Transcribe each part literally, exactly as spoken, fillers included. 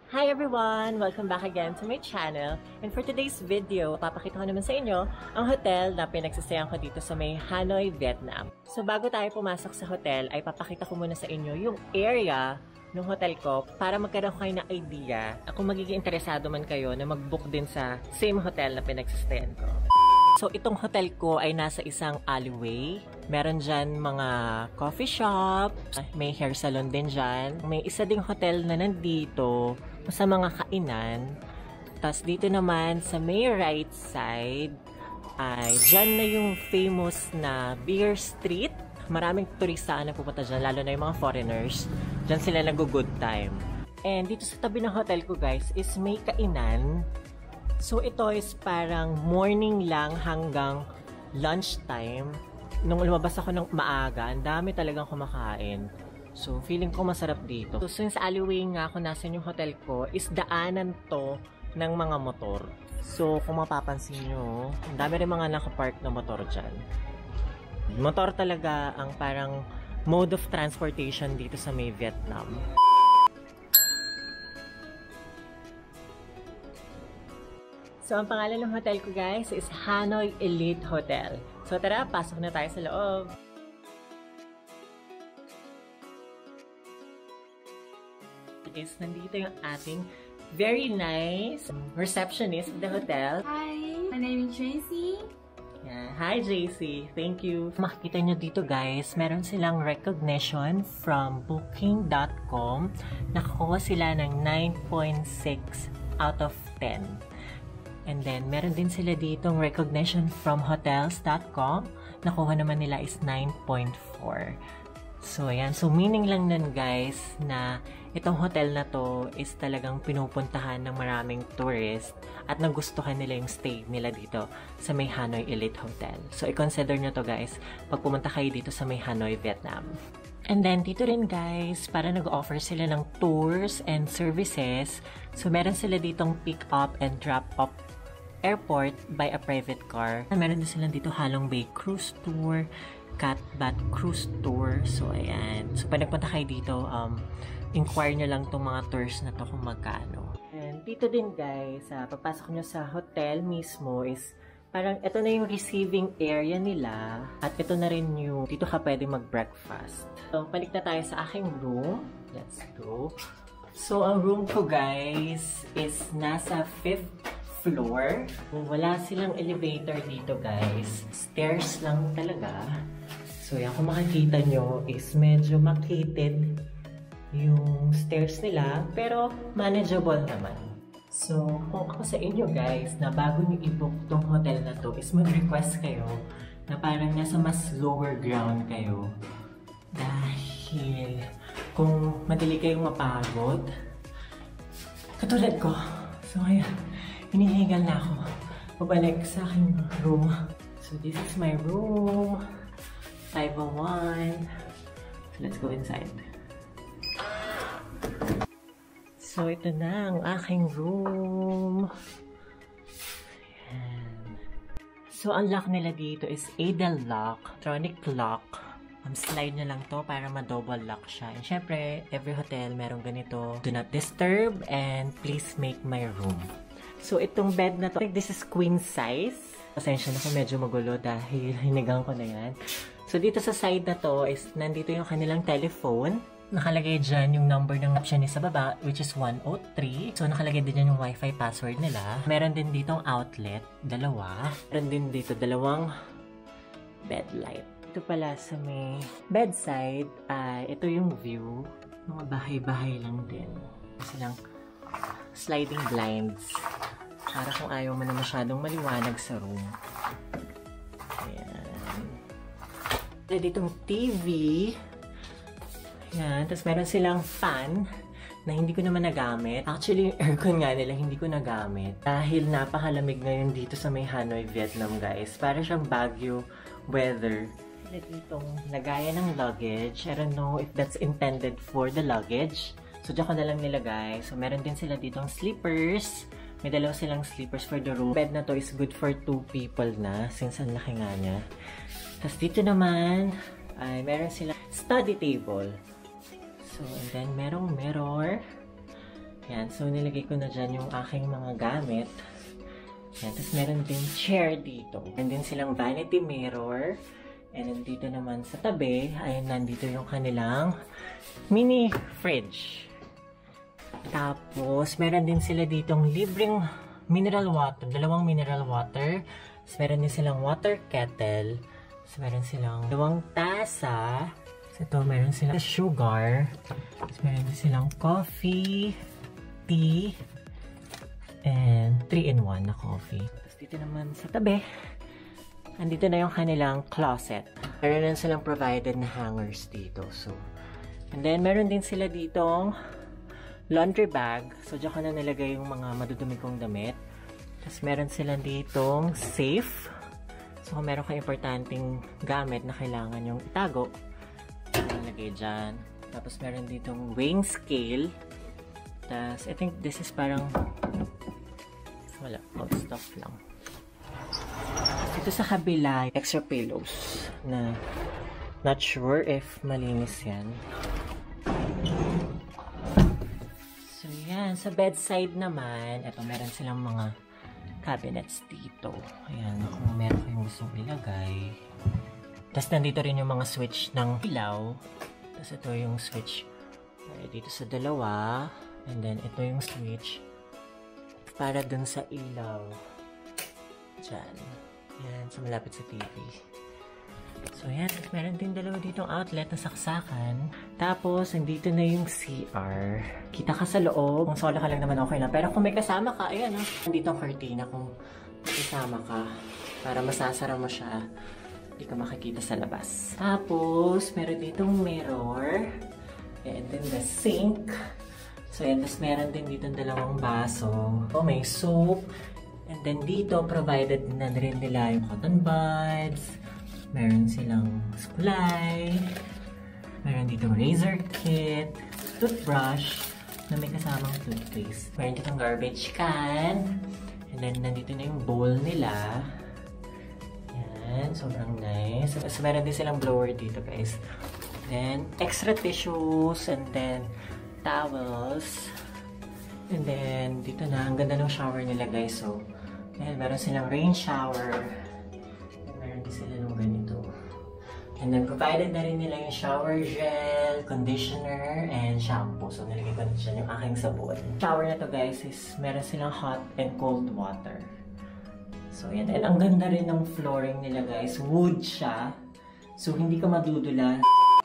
Hi everyone! Welcome back again to my channel. And for today's video, papakita ko naman sa inyo ang hotel na pinagsasayan ko dito sa may Hanoi, Vietnam. So bago tayo pumasok sa hotel, ay papakita ko muna sa inyo yung area ng hotel ko para magkaroon kayo ng idea kung magiging interesado man kayo na mag-book din sa same hotel na pinagsasayan ko. So, itong hotel ko ay nasa isang alleyway. Meron dyan mga coffee shop, may hair salon din dyan. May isa ding hotel na nandito sa mga kainan. Tapos dito naman sa may right side, ay dyan na yung famous na Beer Street. Maraming turista na pupunta dyan, lalo na yung mga foreigners. Dyan sila nag-good time. And dito sa tabi ng hotel ko guys is may kainan. So, ito is parang morning lang hanggang lunchtime. Nung lumabas ako ng maaga, ang dami talagang kumakain. So, feeling ko masarap dito. So, since alleyway nga ako nasa yung hotel ko, is daanan to ng mga motor. So, kung mapapansin nyo, ang dami rin mga nakapark na motor dyan. Motor talaga ang parang mode of transportation dito sa may Vietnam. So, ang pangalan ng hotel ko guys is Hanoi Elite Hotel. So, tara, pasok na tayo sa loob. Is nandito yung ating very nice receptionist of the hotel. Hi, my name is Tracy. Yeah. Hi, J C. Thank you. Makikita nyo dito guys, meron silang recognition from booking dot com. Nakakuha sila ng nine point six out of ten. And then, meron din sila ditong recognition from hotels dot com. Nakuha naman nila is nine point four. So, ayan. So, meaning lang nun, guys, na itong hotel na to is talagang pinupuntahan ng maraming tourist at nagustuhan nila yung stay nila dito sa may Hanoi Elite Hotel. So, i-consider nyo to, guys, pag pumunta kayo dito sa may Hanoi, Vietnam. And then, dito rin guys, para nag-offer sila ng tours and services. So, meron sila ditong pick-up and drop-up airport by a private car. Meron din sila dito Halong Bay Cruise Tour, Cat Bat Cruise Tour. So, ayan. So, pag nagpunta kayo dito, um, inquire nyo lang itong mga tours na to kung magkano. And dito din guys, uh, pagpasok nyo sa hotel mismo is parang ito na yung receiving area nila at ito na rin yung dito ka pwede mag-breakfast. So, balik na tayo sa aking room. Let's go. So, ang room ko guys is nasa fifth floor. Wala silang elevator dito guys. Stairs lang talaga. So yan, kung makikita nyo is medyo makitid yung stairs nila pero manageable naman. So kung ako sa inyo guys na bago nyo i-book tong hotel na to is mag-request kayo na parang nasa mas lower ground kayo. Dahil kung madali kayong mapagod katulad ko. So ayan. Hinihigal na ako. Pabalik sa aking room. So, this is my room. five oh one. So, let's go inside. So, ito na ang aking room. Ayan. So, ang lock nila dito is Adel lock. Electronic lock. Um, slide na lang to para ma-double lock siya. And syempre, every hotel meron ganito. Do not disturb and please make my room. So, itong bed na to, I think this is queen size. Pasensya na kung medyo magulo dahil hinigang ko na yan. So, dito sa side na to is nandito yung kanilang telephone. Nakalagay dyan yung number ng optionist sa baba, which is one oh three. So, nakalagay din dyan yung wifi password nila. Meron din ditong outlet, dalawa. Meron din dito dalawang bed light. Ito pala sa may bedside, uh, ito yung view. Mga bahay-bahay lang din. Silang sliding blinds. Para kung ayaw mo na masyadong maliwanag sa room. Ayan. Meron ditong T V. Ayan. Tapos meron silang fan na hindi ko naman nagamit. Actually, yung aircon nga nila hindi ko nagamit. Dahil napakalamig ngayon dito sa may Hanoi, Vietnam guys. Para siyang Baguio weather. Meron ditong lagayan ng luggage. I don't know if that's intended for the luggage. So, dyan ko na lang nilagay. So, meron din sila ditong sleepers. May dalawa silang sleepers for the room. Bed na to is good for two people na since ang laki nga niya. Tapos dito naman ay meron silang study table. So, and then merong mirror. Yan, so nilagay ko na dyan yung aking mga gamit. Yan, tapos meron din chair dito. Meron din silang vanity mirror. And nandito naman sa tabi, ayun, nandito yung kanilang mini fridge. Tapos, meron din sila ditong libreng mineral water, dalawang mineral water. Tapos, meron din silang water kettle. Tapos, meron silang dalawang tasa. Tapos, ito, meron silang sugar. Tapos, meron din silang coffee, tea, and three in one na coffee. Tapos, dito naman sa tabi, andito na yung kanilang closet. Meron din silang provided na hangers dito. So, and then, meron din sila ditong laundry bag. So, dyan ko na nilagay yung mga madudumi kong damit. Tapos, meron silang ditong safe. So, kung meron kang importanteng gamit na kailangan yung itago, nilagay dyan. Tapos, meron ditong weighing scale. Tapos, I think this is parang wala, out stuff lang. Ito sa kabila, extra pillows na not sure if malinis yan. So, yan. Sa bedside naman, ito, meron silang mga cabinets dito. Ayan, kung meron kayong gustong ilagay. Tapos, nandito rin yung mga switch ng ilaw. Tapos, ito yung switch dito sa dalawa. And then, ito yung switch para dun sa ilaw. Diyan. Yan, so malapit sa T V. So, yan. Meron din dalawa ditong outlet na saksakan. Tapos, nandito na yung C R. Kita ka sa loob. Kung solo ka lang naman, okay lang. Pero kung may kasama ka, ayan, oh. Nandito ang cortina kung kasama ka. Para masasara mo siya. Hindi ka makikita sa labas. Tapos, meron ditong mirror. And then, the sink. So, yan. Tapos, meron din ditong dalawang baso. Oh, may soap. And then dito, provided na rin nila yung cotton buds. Meron silang suklay. Meron dito razor kit. Toothbrush na may kasamang toothpaste. Meron dito garbage can. And then, nandito na yung bowl nila. Yan. Sobrang nice. So, meron din silang blower dito, guys. Then, extra tissues. And then, towels. And then, dito na, ang ganda ng shower nila, guys. So, ayan, meron silang rain shower. And meron din sila ng ganito. And then, provided na rin nila yung shower gel, conditioner, and shampoo. So, nalagay ko na dyan yung aking sabon. Shower na to, guys, is meron silang hot and cold water. So, yan. And ang ganda rin ng flooring nila, guys. Wood siya. So, hindi ka madudula.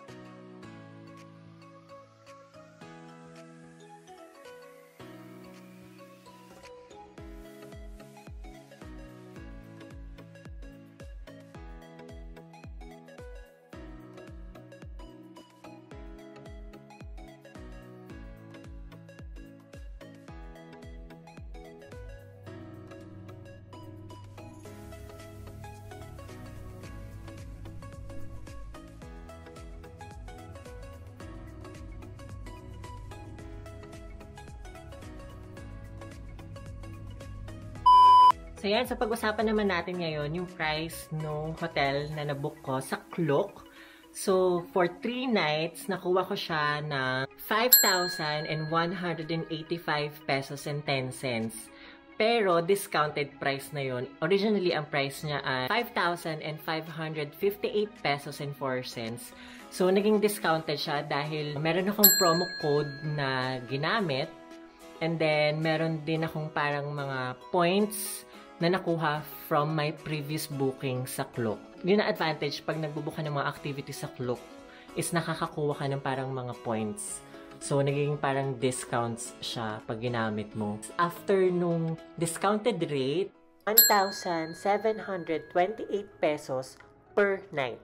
So yan, sa pag-usapan naman natin ngayon, yung price ng hotel na nabook ko sa Klook. So, for three nights, nakuha ko siya na five thousand one hundred eighty-five pesos and ten cents. Pero, discounted price na yun. Originally, ang price niya ay five thousand five hundred fifty-eight pesos and four cents. So, naging discounted siya dahil meron akong promo code na ginamit. And then, meron din akong parang mga points na nakuha from my previous booking sa Klook. Yun na advantage pag nagbubook ka ng mga activities sa Klook is nakakakuha ka ng parang mga points. So, naging parang discounts siya pag ginamit mo. After nung discounted rate, one thousand seven hundred twenty-eight pesos per night.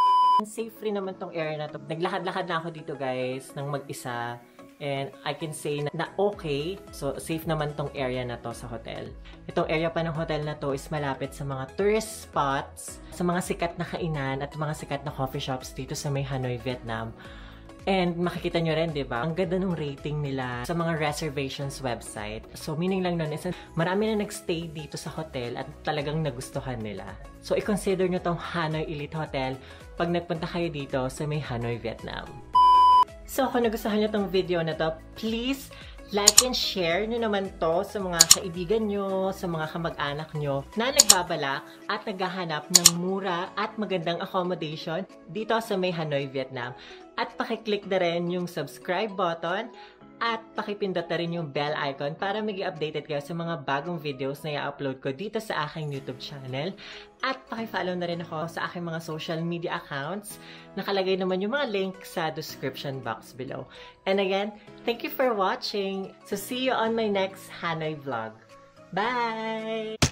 Safe rin naman tong area na to. Naglakad-lakad na ako dito, guys, ng mag-isa. And I can say na, na okay. So, safe naman tong area na to sa hotel. Itong area pa ng hotel na to is malapit sa mga tourist spots, sa mga sikat na kainan at mga sikat na coffee shops dito sa may Hanoi, Vietnam. And makikita nyo rin, di ba? Ang ganda ng rating nila sa mga reservations website. So, meaning lang nun is marami na nagstay dito sa hotel at talagang nagustuhan nila. So, i-consider nyo tong Hanoi Elite Hotel pag nagpunta kayo dito sa may Hanoi, Vietnam. So, kung nagustuhan nyo tong video na to, please like and share nyo naman to sa mga kaibigan nyo, sa mga kamag-anak nyo na nagbabalak at naghahanap ng mura at magandang accommodation dito sa may Hanoi, Vietnam. At pakiclick na rin yung subscribe button at pakipindot na rin yung bell icon para maging updated kayo sa mga bagong videos na i-upload ko dito sa aking YouTube channel. At pakifollow na rin ako sa aking mga social media accounts. Nakalagay naman yung mga link sa description box below. And again, thank you for watching. So see you on my next Hanoi vlog. Bye!